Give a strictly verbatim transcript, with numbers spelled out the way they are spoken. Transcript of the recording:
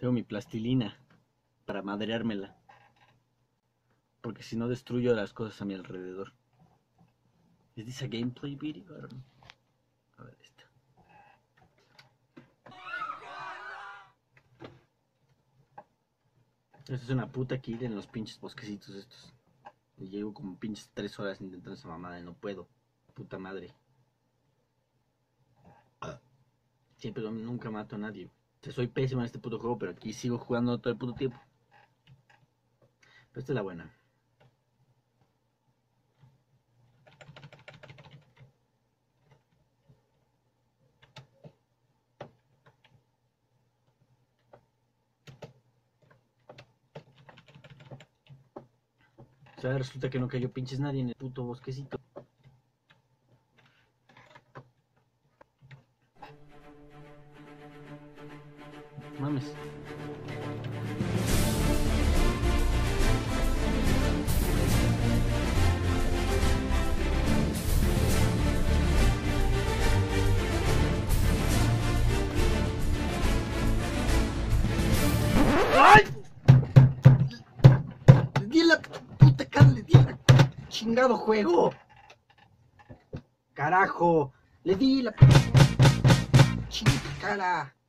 Tengo mi plastilina para madreármela. Porque si no destruyo las cosas a mi alrededor. ¿Es this a gameplay video? I don't know. A ver esta. Esto es una puta que ir en los pinches bosquecitos estos. Y llevo como pinches tres horas intentando esa mamada y no puedo. Puta madre. Siempre nunca mato a nadie. O sea, soy pésimo en este puto juego, pero aquí sigo jugando todo el puto tiempo. Pero esta es la buena. O sea, resulta que no cayó pinches nadie en el puto bosquecito. Mames. ¡Ay! Le di la puta cara, le di la chingado juego. Carajo, le di la chingada cara.